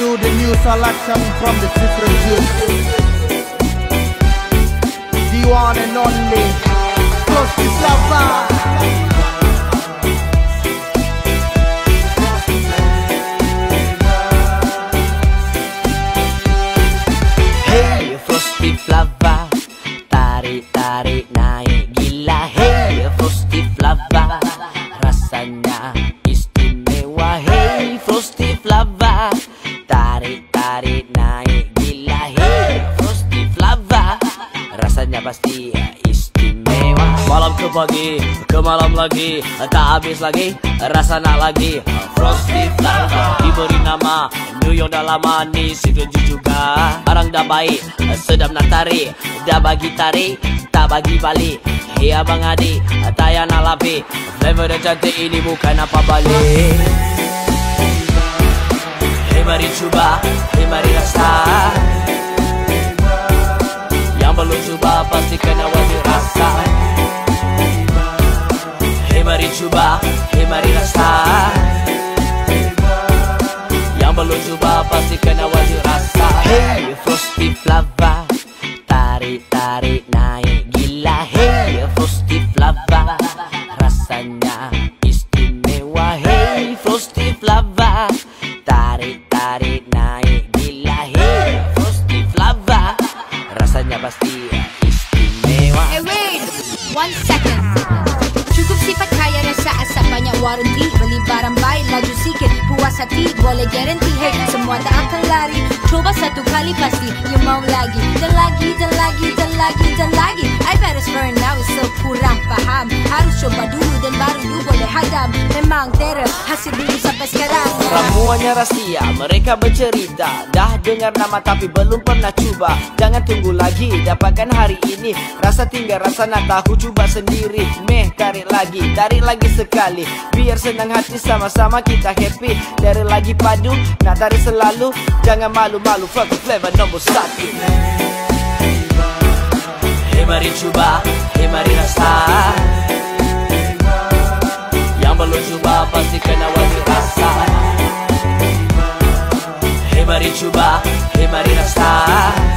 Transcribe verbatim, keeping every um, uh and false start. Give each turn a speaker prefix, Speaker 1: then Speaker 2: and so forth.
Speaker 1: you the new selection from the different juice. The one and only Frosty Flava.
Speaker 2: Hey Frosty Flava, tarik-tarik naik gila. Hey Frosty Flava, rasanya istimewa. Hey Frosty Flava, tarik-tarik naik gila. Hey Frosty Flava, rasanya pasti istimewa. Malam ke pagi, ke malam lagi, tak habis lagi, rasa nak lagi. Frosty Flava diberi nama New York dah lama ni setuju juga. Barang dah baik, sedap nak tarik, dah bagi tarik, tak bagi balik. Hey abang adik, tak payah nak lapik, flavor dah cantik ini bukan apa balik. Hey mari cuba, hey mari rasa, yang belum cuba pasti kena wajib rasa. Hey mari cuba, hey mari rasa, yang belum cuba pasti kena wajib rasa. Hey Frosty Flava, tarik-tarik naik gila. Hey Frosty Flava, rasanya istimewa. Hey Frosty Flava, tarik-tarik naik gila. Hey Frosty Flava, rasanya pasti istimewa.
Speaker 3: Hey wait, one second. Cukup sifat kaya rasa asap banyak waranti. Beli barang baik laju sikit, puas hati boleh garanti. Hey semua tak akan lari, coba satu kali pasti you mau lagi. Dan lagi, dan lagi, dan lagi, dan lagi. I better swear now is so kurang faham. Harus coba dulu dan baru you boleh hadam. Memang terror hasil dulu sampai sekarang.
Speaker 2: Ramuannya rahsia, mereka bercerita dah dengar nama tapi belum pernah cuba. Jangan tunggu lagi, dapatkan hari ini. Rasa tinggal, rasa nak tahu, cuba sendiri. Meh, tarik lagi, tarik lagi sekali. Biar senang hati sama-sama kita happy. Tarik lagi padu, nak tarik selalu. Jangan malu-malu, Frosty Flava nombor satu. Hey mari cuba, hey mari rasa, yang belum cuba pasti kena wajib rasa. Hey mari cuba, hey mari rasa,